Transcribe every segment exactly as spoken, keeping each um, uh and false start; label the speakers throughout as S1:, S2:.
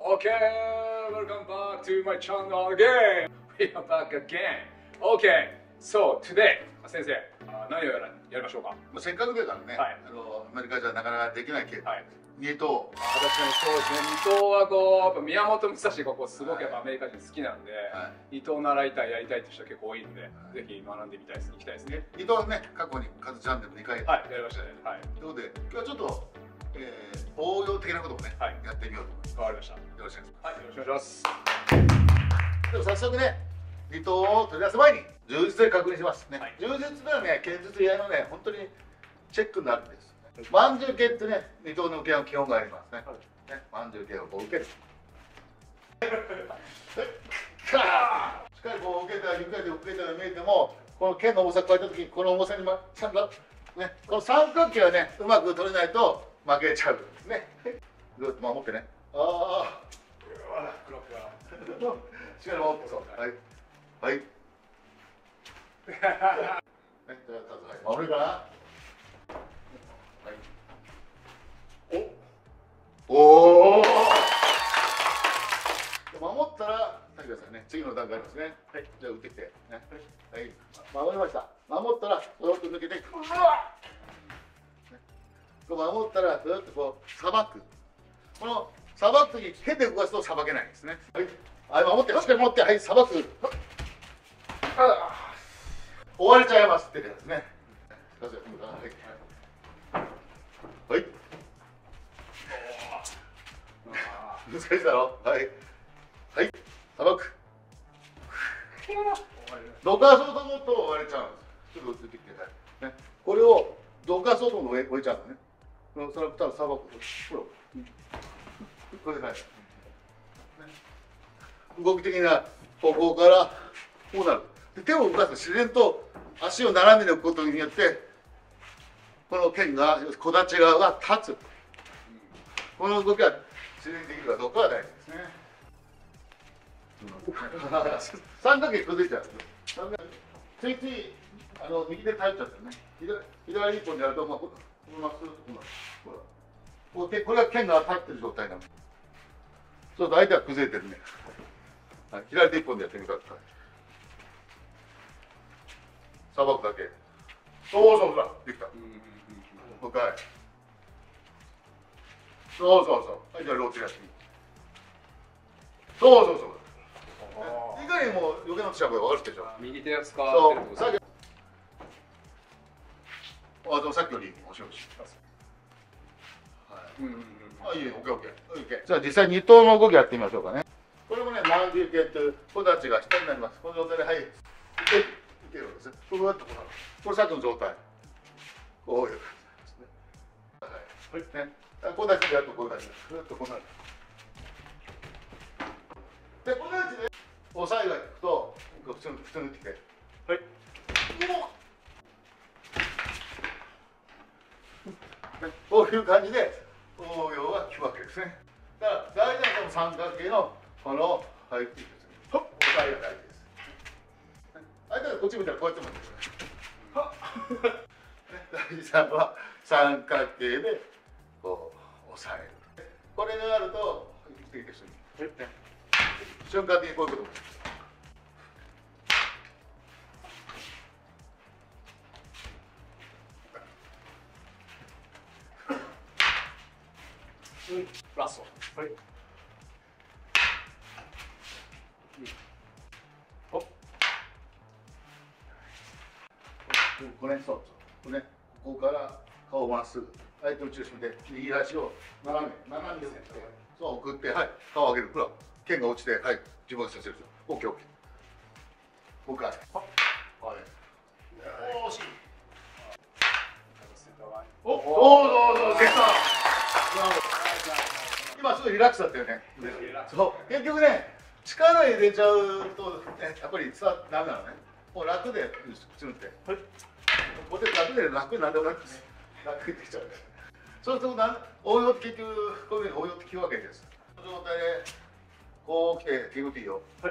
S1: Okay, welcome back to my channel again. We are back again. Okay, so today, 先生、何をやらやりましょうか。
S2: せっかくだからね、
S1: はい、
S2: あのアメリカじゃなかなかできないけど、
S1: はい、
S2: 二刀。
S1: 確かにそうですね。二刀はこうやっぱ宮本武蔵ここすごくやっぱアメリカ人好きなんで、はい、二刀習いたいやりたいって人は結構多いので、はい、ぜひ学んでみたいです。行きたいですね。
S2: 二刀ね、過去にカズチャンネルにかい、
S1: はい、やりましたね。はい。
S2: ということで今日はちょっと、えー、応用的なこともね、はい、やってみようと思います。
S1: わかりました。
S2: よろしくお願いします。
S1: はい、よろしくお願いします。
S2: でも早速ね、二刀を取り出す前に柔術で確認しますね。はい、柔術ではね、剣術以外のね、本当にチェックになるんです。まんじゅう系ってね、二刀の受けの基本がありますね。はい、ね、まんじゅう系をこう受ける。しっかりこう受けたら床で受けたら見えても、この剣の重さを加えた時にこの重さにま三角ね、この三角形はね、うまく取れないと負けちゃうんですね。ぐっと守ってね。ああ。しっかり守ってそう。はい。はい。ね、じゃあ守るかな。はい。お。おお。守ったら、さくださいね。次の段階ありますね。はい。じゃあ打ってきて。ね。はい。守りました。守ったら、そろっと抜けて。うわ。守ったら、ずっとこうさばく。このさばく時手で動かすとさばけないんですね。はい。はい、守って、しっかり持って、はい、さばく。追われちゃいますってですね。はい。難しいだろ。はい。はい。さばく。どかそうと思うと追われちゃうんです。ちょっと出てきてください。ね。これをどかそうと思うと追えちゃうのね。それからさばく。ほら。これではい。動き的な方向からこうなる。で手を動かすと自然と足を斜めに置くことによってこの剣が小立ち側が立つ。この動きは自然にできるかどうかは大事ですね。三角形崩れちゃう。ついついあの右で頼っちゃってね。左左一本でやるとまあこのまっすぐこうこれは剣が立ってる状態なの。そうすると相手は崩れてるね。はい、左手一本でやってみてください。さばくだけ。そうそうそう、できた。もう一回。そうそうそう。はい、じゃあローチやってみる。そうそうそう。いかにも余計なことしちゃうから分かるでしょ。右手を使ってるってことですか。あ、でもさっきより面白いし。はい。うんうんうん。あ、いいよ、オッケーオッケー。オッケー。じゃあ実際二刀の動きやってみましょうかね。これもね、まんじゅう系という子たちが下になります。この状態で、はい、いける、いけるんですね。ふわっとこうなる。これさっきの状態。こういう感じですね。はい。ね。子たちでやるとこういう感じで、ふわっとこうなる。で、このやつで、押さえがいくと、普通に、普通に打ってきて。はい。ね、こういう感じで、応用が効くわけですね。だから、大事なこの三角形のこの入っていくですね。押さえが大事です。相手がこっち向いたらこうやってもいいですね。大事なのは三角形でこう押さえる。これがあると生きてきてる人に瞬間的にこういうことも。
S1: ラスト。はい。
S2: これね、そうそう。これね、ここから顔をまっすぐ。相手の中心で右足を斜め、斜めにして、そう送って、はい、顔を上げる。ほら、剣が落ちて、はい、自分がさせるでしょ。オッケーオッケー。もう一回。はい。惜しい。お、そうそうそう、出た。今すごいリラックスだったよね。そう、結局ね、力入れちゃうと、ね、やっぱり伝わってダメなのね。もう楽で普通に打って。はい。ここで楽で楽になんでもなくて、楽にできちゃう。そうするとなん応用って結局こういうふうに応用って聞くわけです。この状態でこう来て気持ちいいよ。はい。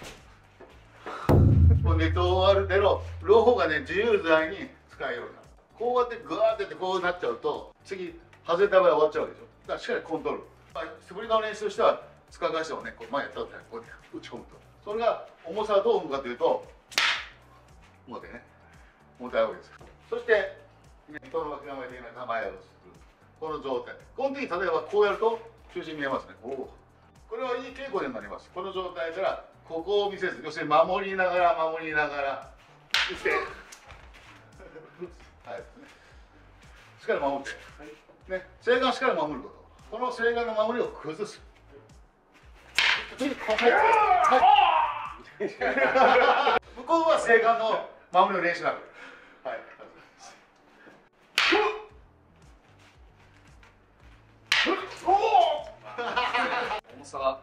S2: もうネット終わるでの両方がね自由自在に使えるようになる。 こうやってグワーってやってこうなっちゃうと次外れた場合終わっちゃうわけでしょ。だからしっかりコントロール、まあ、素振りの練習としては塚返しをねこう前やったらこうやって打ち込むと、それが重さはどう生むかというと表ね重たいわけです。そして人の脇構え的な構えをするこの状態、この時例えばこうやると中心見えますね。おお、これはいい稽古になります。この状態からここを見せず、要するに守りながら守りながら打ってはい、しっかり守って、ね、正眼をしっかり守ること、この正眼の守りを崩す。向こうは正眼の守りの練習なので、はい、
S1: 重さが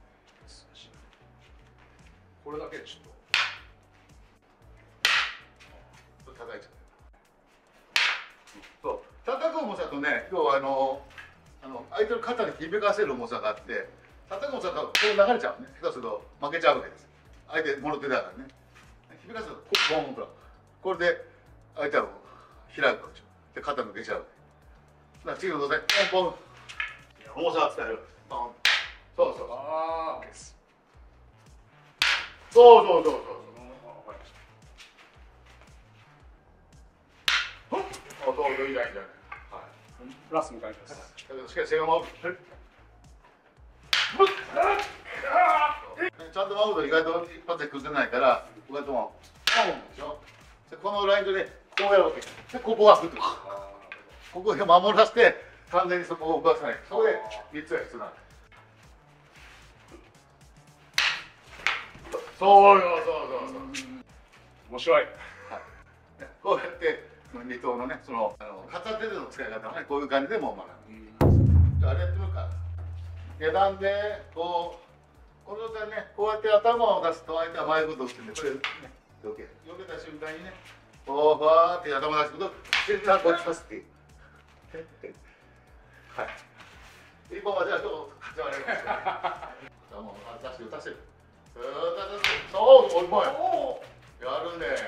S1: これだけでちょっと
S2: 叩いちゃう。そう、叩く重さとね、今日はあのあの相手の肩に響かせる重さがあって、叩く重さがこう流れちゃうね。下手すると負けちゃうわけです。相手物手だからね。響かせるとボンボン、これで相手は開くわけでしょ。で肩抜けちゃう。だから次の動作でポンポン重さを伝える。ポン。そうそうそう。
S1: ああ、OKです。
S2: そうそうそうそう。そうそう、いいじゃんいいじゃん。はい。
S1: プラス向かいます。
S2: だけどしっかり正眼を守る。ちゃんと守ると意外と一発で崩れないから、こうやってもポンでしょ。でこのラインでね、こうやるわけ。でここは打ってくる。ここで守らせて完全にそこを動かさない。そこで三つが必要なんです。そうよ、そうそうそう。
S1: 面白い。
S2: はい。こうやって二頭のね、そのあの片手での使い方をね、こういう感じでもう学ぶ。じゃああれやってみるか。下段でこうこの状態ね、こうやって頭を出すと相手は前ことを打ってんで、これね、よけよけた瞬間にね、こうファーって頭出すと全然こっちパスっていう。はい。一本はじゃあちょっと勝ち割れるんですよ。頭を出して打たせる。そう、うまい。やるね。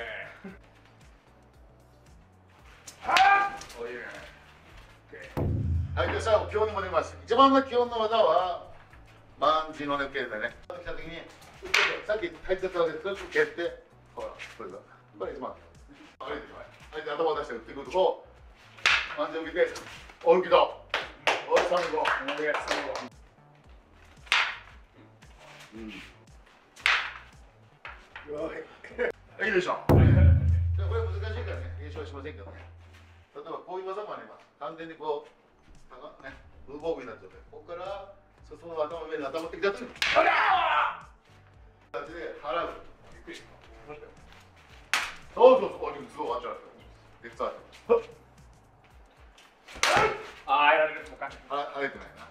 S2: はい、で最後基本に戻ります。一番の基本の技は万字の抜けでね。来た時にさっき入ってたわけで、それを蹴って、ほら、これがこれ一番。歩いてしまい。相手頭を出して打ってくるとこう万字を見て、おいきだ。おいさんご。おいさんご。うん。いいでしょ。これ難しいからね、練習はしませんけどね。例えばこういう技もあります。完全にこう、ね、無防備になっちゃって、ここからその頭の上に頭ってきたときに、あらー！形で払う。びっくりした。そうそうそう、ここにすごい終わっちゃう。実は。
S1: ああ、やられる。もうか。
S2: あ、入ってないな。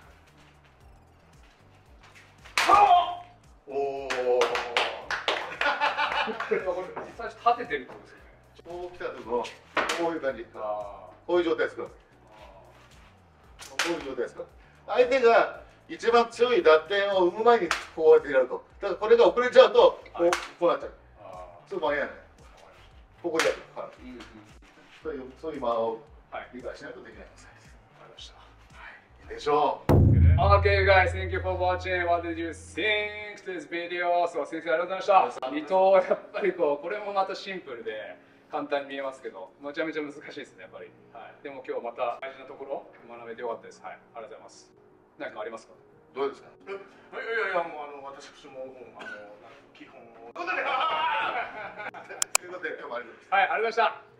S2: おお。
S1: 実際立ててるってことですよね。
S2: こう来たところ、こういう感じ。こういう状態ですか。こういう状態ですか。相手が一番強い打点を生む前にこうやってやると。だからこれが遅れちゃうと、こう、こうなっちゃう。そう間に合わない。ここでやる。はい。そういう、そういう間を理解しないとできないです。わかりました。はい。でしょう。
S1: Okay, guys, thank you for watching. What did you think to this video? そう、先生ありがとうございました。二刀はやっぱりこう、これもまたシンプルで簡単に見えますけど、めちゃめちゃ難しいですね、やっぱり。はい。でも今日また大事なところ学べてよかったです。はい。ありがとうございます。何かありますか？
S2: どうですか？
S3: いやいやいや、もうあの私ももうあの基本を。
S2: ということで今日もありがとうございました。
S1: はい、ありがとうございました。